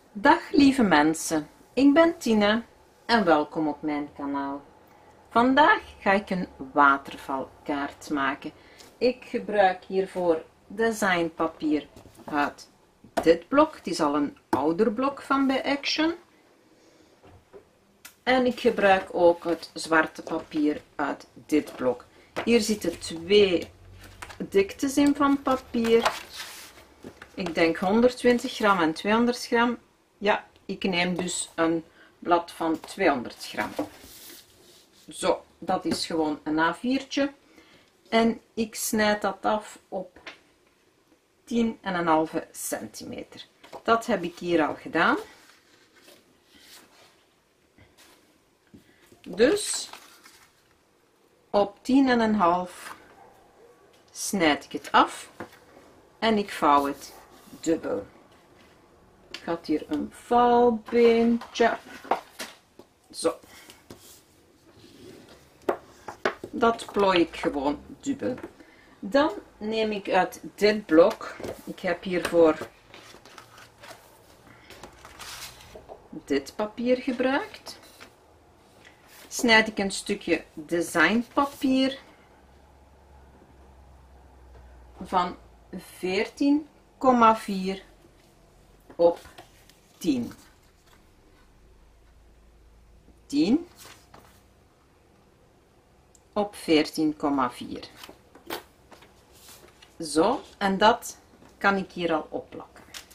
Dag lieve mensen, ik ben Tine en welkom op mijn kanaal. Vandaag ga ik een watervalkaart maken. Ik gebruik hiervoor designpapier uit dit blok. Het is al een ouder blok van bij Action. En ik gebruik ook het zwarte papier uit dit blok. Hier zitten twee diktes in van papier. Ik denk 120 gram en 200 gram. Ja, ik neem dus een blad van 200 gram. Zo, dat is gewoon een A4'tje. En ik snijd dat af op 10,5 centimeter. Dat heb ik hier al gedaan. Dus op 10,5 snijd ik het af en ik vouw het dubbel. Ik had hier een vouwbeentje. Zo. Dat plooi ik gewoon dubbel. Dan neem ik uit dit blok, ik heb hiervoor dit papier gebruikt. Snijd ik een stukje designpapier van 14,4 op 10. 10 op 14,4. Zo, en dat kan ik hier al opplakken.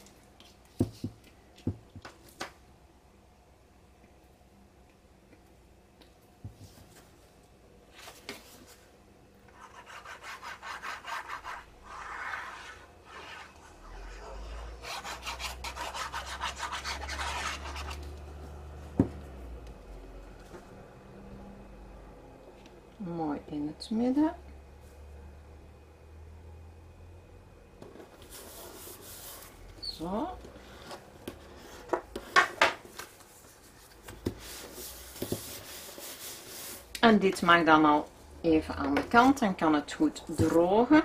Mooi in het midden. Zo. En dit mag dan al even aan de kant, dan kan het goed drogen.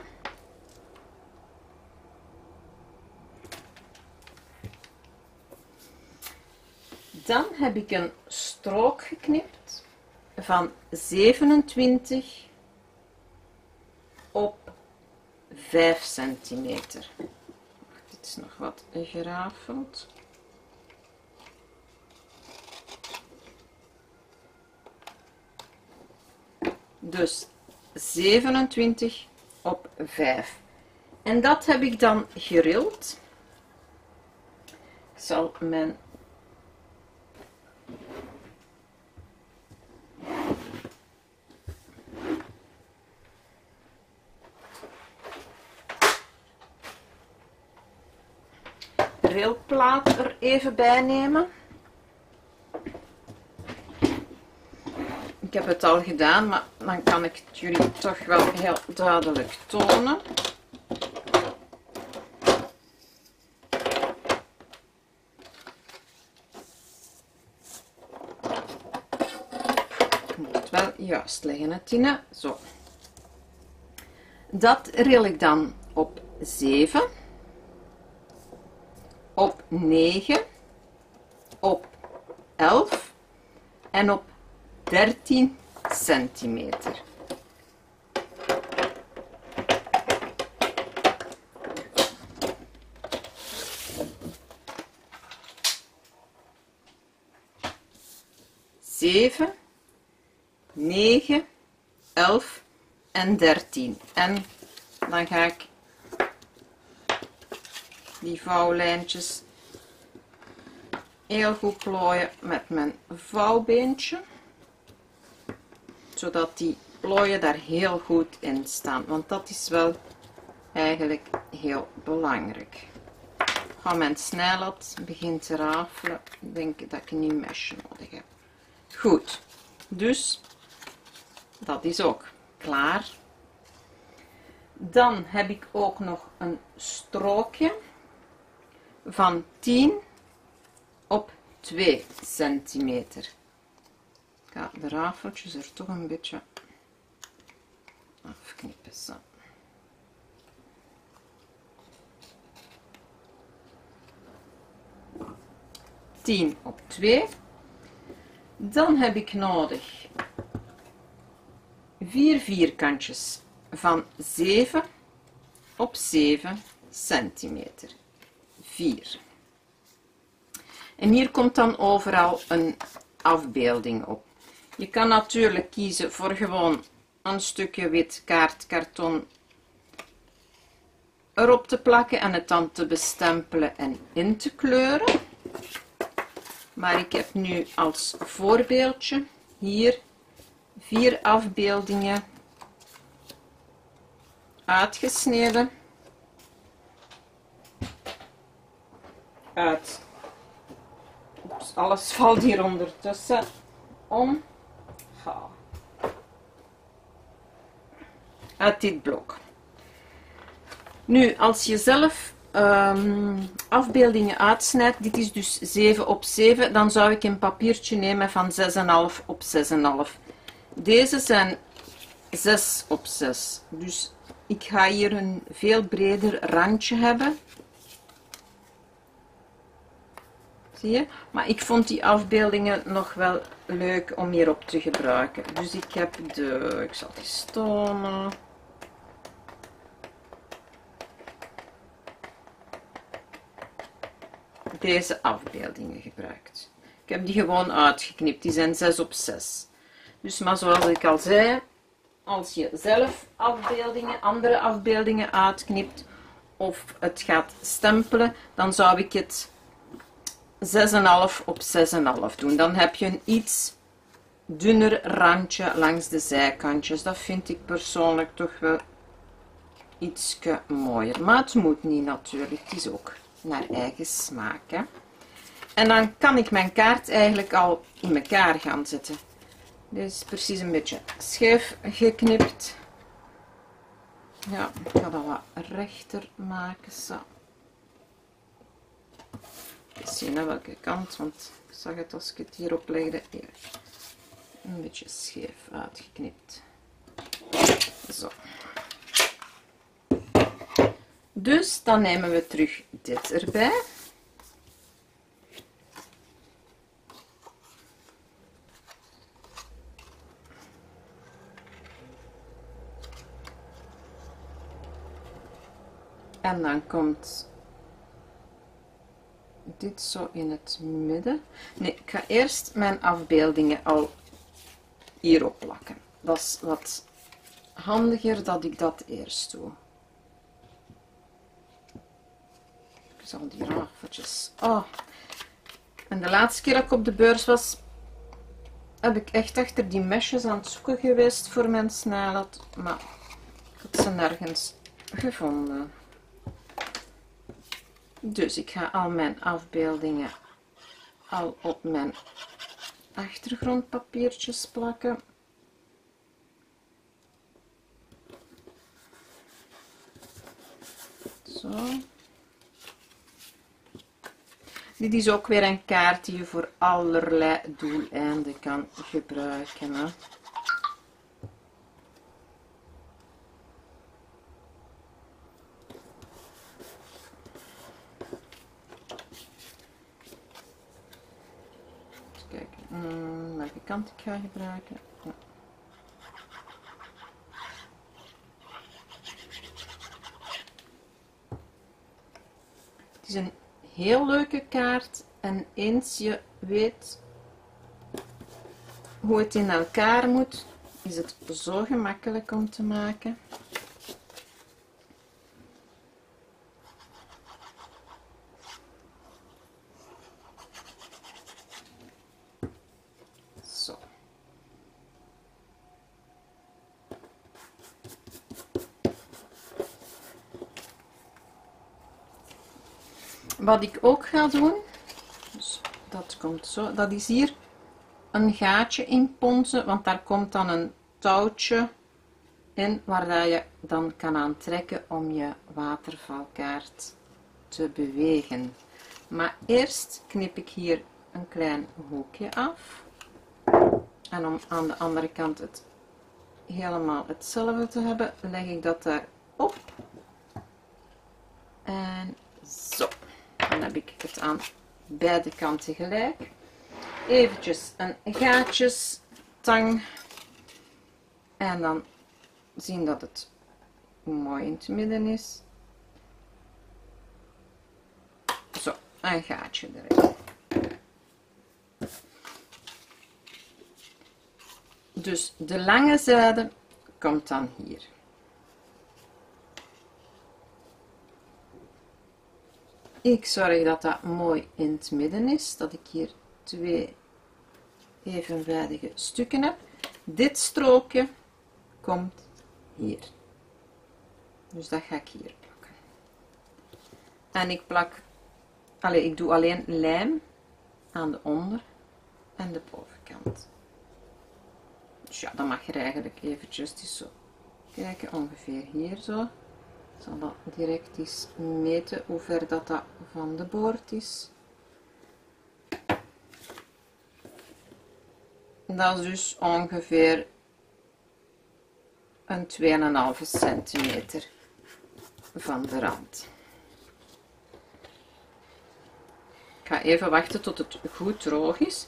Dan heb ik een strook geknipt van 27 op 5 centimeter. Dit is nog wat gerafeld. Dus 27 op 5. En dat heb ik dan gerild. Ik zal mijn rilplaat er even bij nemen. Ik heb het al gedaan, maar dan kan ik het jullie toch wel heel duidelijk tonen. Ik moet het wel juist leggen, hè, Tine. Zo. Dat ril ik dan op 7, op 9, op 11 en op 13 centimeter. Zeven, 9, 11 en 13. En dan ga ik die vouwlijntjes heel goed plooien met mijn vouwbeentje, zodat die plooien daar heel goed in staan, want dat is wel eigenlijk heel belangrijk. Als mijn snijlat begint te rafelen, denk ik dat ik een nieuw mesje nodig heb. Goed, dus dat is ook klaar. Dan heb ik ook nog een strookje van 10 op 2 centimeter. Ik ga de rafeltjes er toch een beetje afknippen. Zo. 10 op 2. Dan heb ik nodig 4 vierkantjes van 7 op 7 centimeter. 4. En hier komt dan overal een afbeelding op. Je kan natuurlijk kiezen voor gewoon een stukje wit kaartkarton erop te plakken en het dan te bestempelen en in te kleuren. Maar ik heb nu als voorbeeldje hier 4 afbeeldingen uitgesneden uit. Oeps, alles valt hier ondertussen om. Uit dit blok. Nu, als je zelf afbeeldingen uitsnijdt, dit is dus 7 op 7, dan zou ik een papiertje nemen van 6,5 op 6,5. Deze zijn 6 op 6, dus ik ga hier een veel breder randje hebben. Zie je? Maar ik vond die afbeeldingen nog wel leuk om hierop te gebruiken. Dus ik heb ik zal die tonen. Deze afbeeldingen gebruikt. Ik heb die gewoon uitgeknipt. Die zijn 6 op 6. Dus maar zoals ik al zei, als je zelf andere afbeeldingen uitknipt of het gaat stempelen, dan zou ik het 6,5 op 6,5 doen. Dan heb je een iets dunner randje langs de zijkantjes. Dat vind ik persoonlijk toch wel iets mooier. Maar het moet niet natuurlijk. Het is ook naar eigen smaak. Hè? En dan kan ik mijn kaart eigenlijk al in elkaar gaan zetten. Dit is precies een beetje scheef geknipt. Ja, ik ga dat wat rechter maken. Zo. Eens zien naar welke kant, want ik zag het als ik het hierop legde. Hier. Een beetje scheef uitgeknipt. Zo. Dus dan nemen we terug dit erbij. En dan komt dit zo in het midden. Nee, ik ga eerst mijn afbeeldingen al hierop plakken. Dat is wat handiger dat ik dat eerst doe. Ik zal die rafeltjes. Oh. En de laatste keer dat ik op de beurs was, heb ik echt achter die mesjes aan het zoeken geweest voor mijn snijlat. Maar ik had ze nergens gevonden. Dus ik ga al mijn afbeeldingen al op mijn achtergrondpapiertjes plakken. Zo. Dit is ook weer een kaart die je voor allerlei doeleinden kan gebruiken. Hè. Eens kijken welke kant ik ga gebruiken. Ja. Het is een heel leuke kaart en eens je weet hoe het in elkaar moet, is het zo gemakkelijk om te maken. Zo. Wat ik ook ga doen, dus dat komt zo, dat is hier een gaatje in ponsen, want daar komt dan een touwtje in waar dat je dan kan aantrekken om je watervalkaart te bewegen. Maar eerst knip ik hier een klein hoekje af. En om aan de andere kant het helemaal hetzelfde te hebben, leg ik dat daarop. En zo. Dan heb ik het aan beide kanten gelijk. Eventjes een gaatjestang en dan zien dat het mooi in het midden is. Zo, een gaatje erin. Dus de lange zijde komt dan hier. Ik zorg dat dat mooi in het midden is, dat ik hier 2 evenwijdige stukken heb. Dit strookje komt hier. Dus dat ga ik hier plakken. En ik plak, ik doe alleen lijm aan de onder- en de bovenkant. Dus ja, dan mag je eigenlijk eventjes dus zo kijken, ongeveer hier zo. Ik zal dat direct eens meten hoe ver dat van de boord is. Dat is dus ongeveer een 2,5 centimeter van de rand. Ik ga even wachten tot het goed droog is.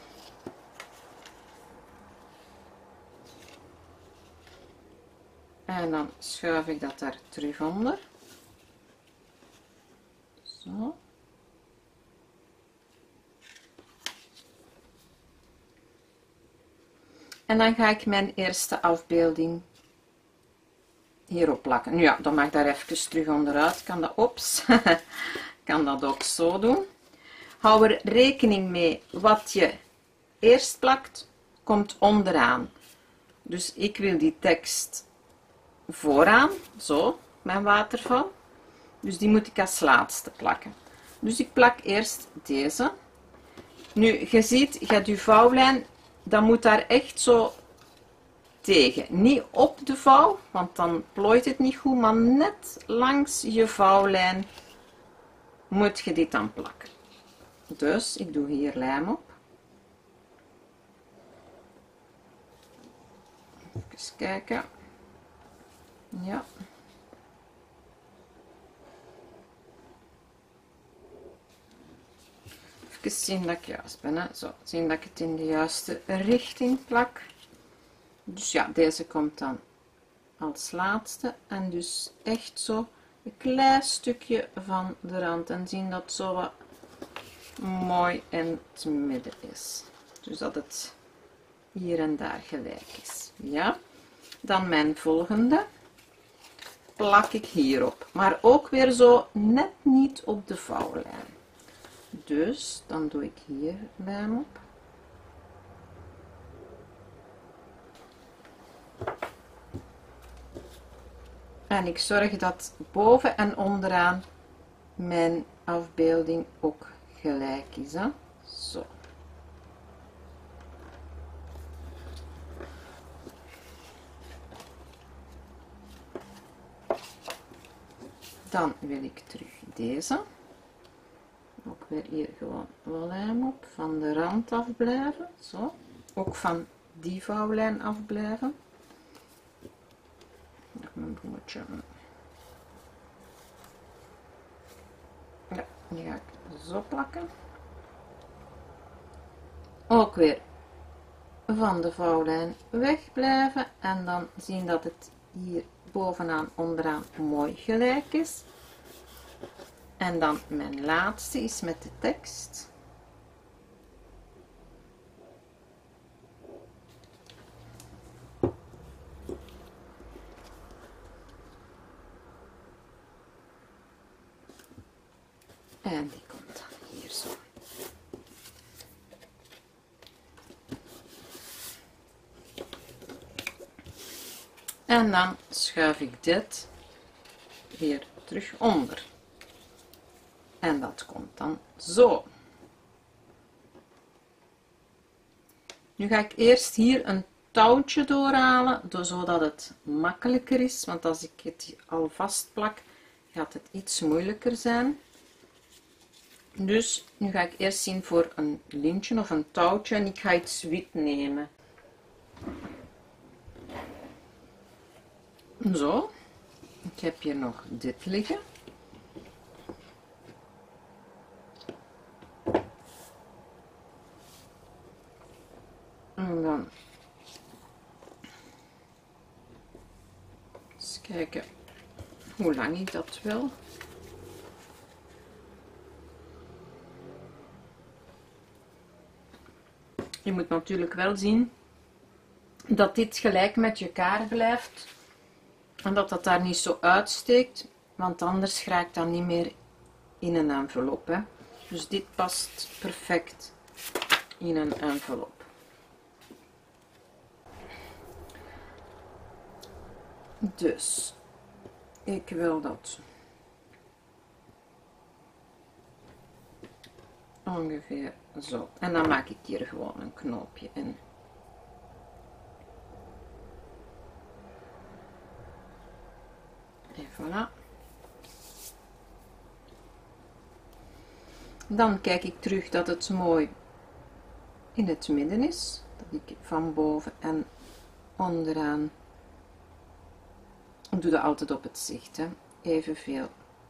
En dan schuif ik dat daar terug onder. Zo. En dan ga ik mijn eerste afbeelding hierop plakken. Nu ja, dan mag ik daar even terug onderuit. Kan dat ops. Kan dat ook zo doen. Hou er rekening mee, wat je eerst plakt, komt onderaan. Dus ik wil die tekst vooraan, zo, mijn waterval. Dus die moet ik als laatste plakken. Dus ik plak eerst deze. Nu, je ziet, je hebt je vouwlijn, dat moet daar echt zo tegen. Niet op de vouw, want dan plooit het niet goed, maar net langs je vouwlijn moet je dit dan plakken. Dus ik doe hier lijm op. Even kijken. Ja. Even zien dat ik juist ben. Hè. Zo, zien dat ik het in de juiste richting plak. Dus ja, deze komt dan als laatste. En dus echt zo een klein stukje van de rand. En zien dat het zo wat mooi in het midden is. Dus dat het hier en daar gelijk is. Ja. Dan mijn volgende plak ik hierop. Maar ook weer zo net niet op de vouwlijn. Dus dan doe ik hier lijm op. En ik zorg dat boven en onderaan mijn afbeelding ook gelijk is. Hè? Zo. Dan wil ik terug deze. Ook weer hier gewoon lijm op. Van de rand afblijven. Zo. Ook van die vouwlijn afblijven. Nog een bloemetje. Ja, die ga ik zo plakken. Ook weer van de vouwlijn wegblijven. En dan zien dat het hier bovenaan, onderaan mooi gelijk is. En dan mijn laatste is met de tekst. En die komt dan hier zo. En dan schuif ik dit weer terug onder. En dat komt dan zo. Nu ga ik eerst hier een touwtje doorhalen, zodat het makkelijker is. Want als ik het al vastplak, gaat het iets moeilijker zijn. Dus nu ga ik eerst zien voor een lintje of een touwtje en ik ga iets wit nemen. Zo. Ik heb hier nog dit liggen. kijken hoe lang ik dat wil. Je moet natuurlijk wel zien dat dit gelijk met je kaart blijft en dat dat daar niet zo uitsteekt, want anders raakt dat niet meer in een envelop, hè. Dus dit past perfect in een envelop. Dus ik wil dat ongeveer zo. En dan maak ik hier gewoon een knoopje in. En voilà. Dan kijk ik terug dat het mooi in het midden is. Dat ik van boven en onderaan. Ik doe dat altijd op het zicht, hè. Evenveel.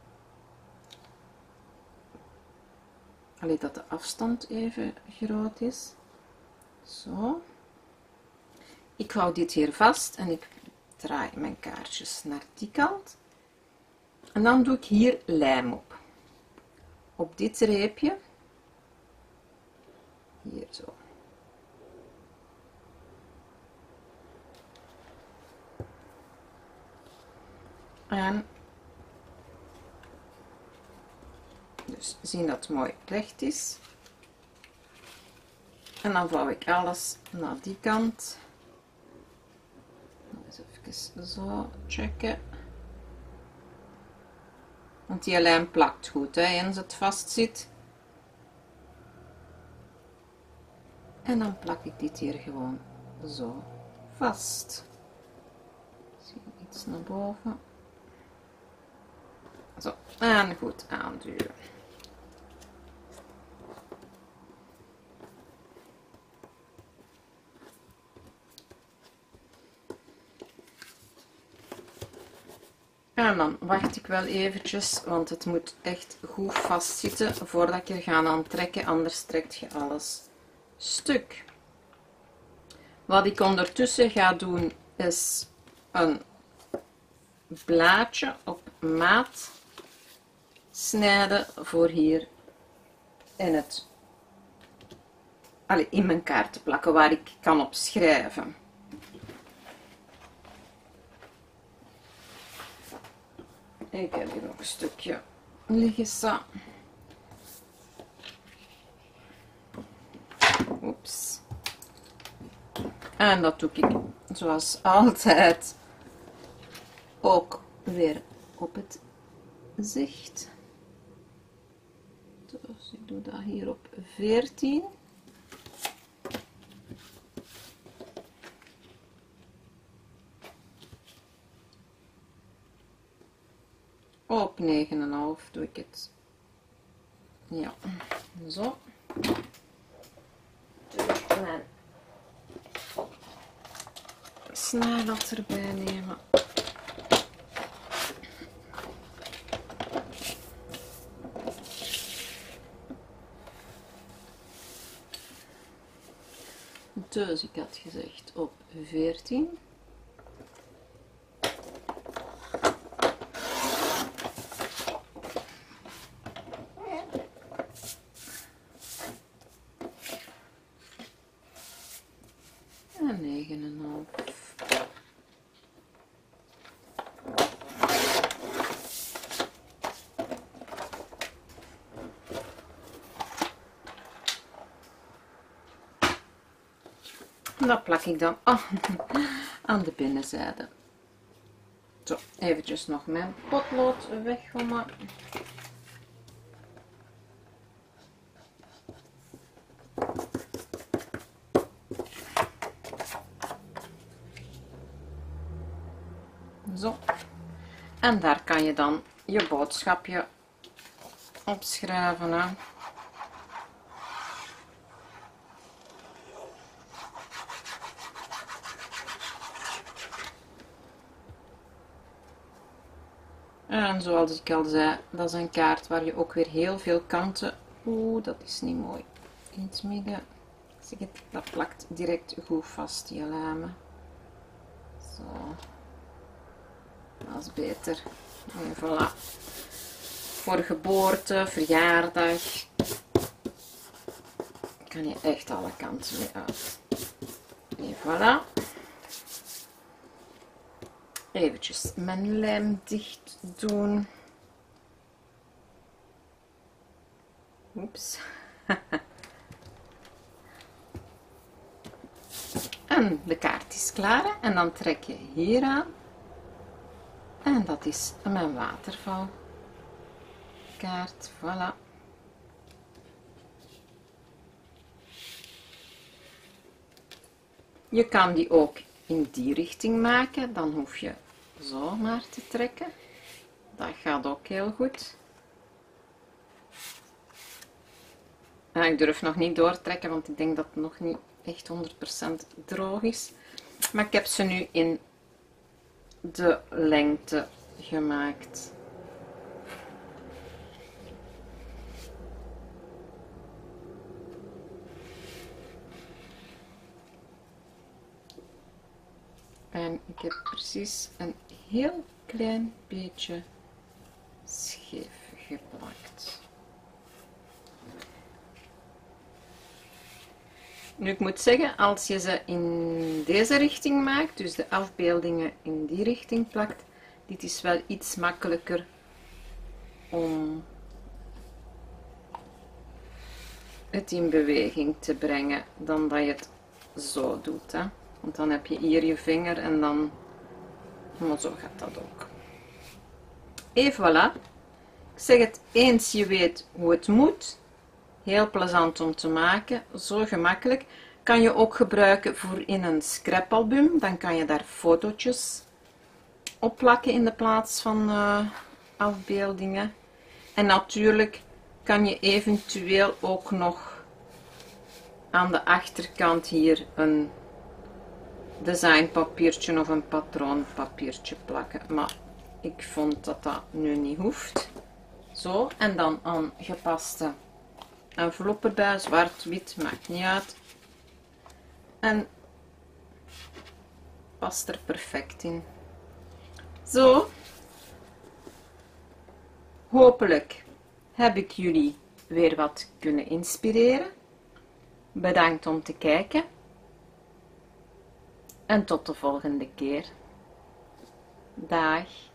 Alleen dat de afstand even groot is. Zo. Ik hou dit hier vast en ik draai mijn kaartjes naar die kant. En dan doe ik hier lijm op. Op dit reepje. Hier zo. En dus zien dat het mooi recht is. En dan vouw ik alles naar die kant. Eens even zo checken. Want die lijm plakt goed, hè, eens het vast zit. En dan plak ik dit hier gewoon zo vast. Misschien iets naar boven. Zo, en goed aanduwen. En dan wacht ik wel eventjes, want het moet echt goed vastzitten voordat ik er ga aan trekken, anders trekt je alles stuk. Wat ik ondertussen ga doen is een blaadje op maat snijden voor hier in mijn kaart te plakken, waar ik kan op schrijven. Ik heb hier nog een stukje liggen staan. Oeps. En dat doe ik zoals altijd ook weer op het zicht. Dus ik doe dat hier op 14. Op 9,5 doe ik het. Ja, zo. Mijn snijlat erbij nemen. Dus ik had gezegd op 14. En 9,5. En dat plak ik dan aan de binnenzijde. Zo, eventjes nog mijn potlood weggommen. Zo. En daar kan je dan je boodschapje op schrijven. Hè. En zoals ik al zei, dat is een kaart waar je ook weer heel veel kanten... Oeh, dat is niet mooi. In het midden. Zeg het, dat plakt direct goed vast, die lijmen. Zo. Dat is beter. En voilà. Voor geboorte, verjaardag. Kan je echt alle kanten mee uit. En voilà. Eventjes mijn lijm dicht doen. Oeps. En de kaart is klaar. En dan trek je hier aan. En dat is mijn watervalkaart. Voilà. Je kan die ook in die richting maken. Dan hoef je zo maar te trekken. Dat gaat ook heel goed. Ik durf nog niet doortrekken, want ik denk dat het nog niet echt 100% droog is. Maar ik heb ze nu in de lengte gemaakt. En ik heb precies een heel klein beetje scheef geplakt. Nu, ik moet zeggen, als je ze in deze richting maakt, dus de afbeeldingen in die richting plakt, dit is wel iets makkelijker om het in beweging te brengen dan dat je het zo doet. Hè? Want dan heb je hier je vinger en dan, maar zo gaat dat ook. En voilà. Ik zeg het, eens je weet hoe het moet, heel plezant om te maken, zo gemakkelijk. Kan je ook gebruiken voor in een scrapalbum, dan kan je daar fotootjes op plakken in de plaats van afbeeldingen. En natuurlijk kan je eventueel ook nog aan de achterkant hier een designpapiertje of een patroonpapiertje plakken. Maar ik vond dat dat nu niet hoeft. Zo, en dan een gepaste envelop erbij, zwart, wit, maakt niet uit. En past er perfect in. Zo. Hopelijk heb ik jullie weer wat kunnen inspireren. Bedankt om te kijken. En tot de volgende keer. Dag.